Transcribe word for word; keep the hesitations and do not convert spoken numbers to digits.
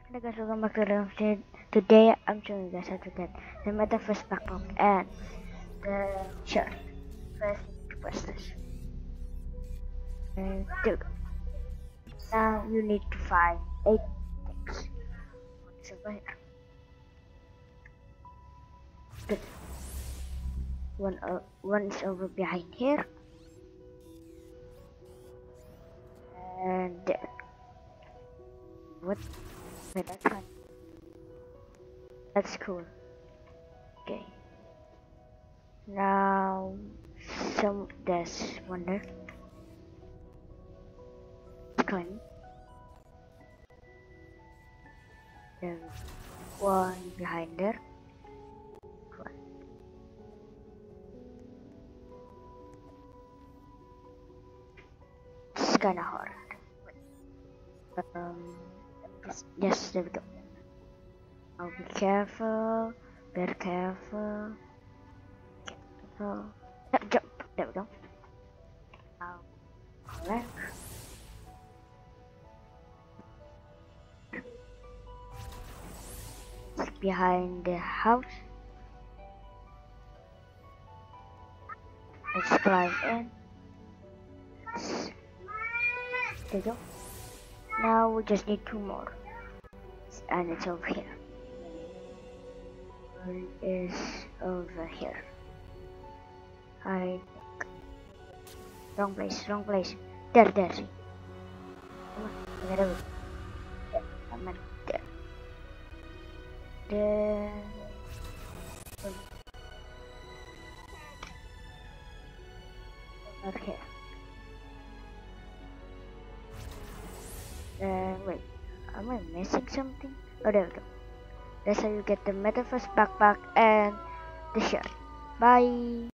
Hello guys, welcome back to the video. Today I'm showing you guys how to get the Metaverse backpack and the shirt. First, you need to press this. And there we go. Now you need to find eight things. What's over here? Good. One, uh, one is over behind here. And there. What? Wait, that's fine. That's cool. Okay. Now, some there's one there. Climb. There's one behind there. One. It's kinda hard. Um, just, yes, there we go. Now be careful. Be careful. Careful. No, jump. There we go. Now, collect. It's behind the house. Let's climb in. There we go. Now we just need two more. And it's over here. One is over here. I wrong place, wrong place. There, there, see. Come on, get away. There, I'm at there. There. Over here. Uh, wait, am I missing something? Oh, there we go. That's how you get the Metaverse backpack and the shirt. Bye!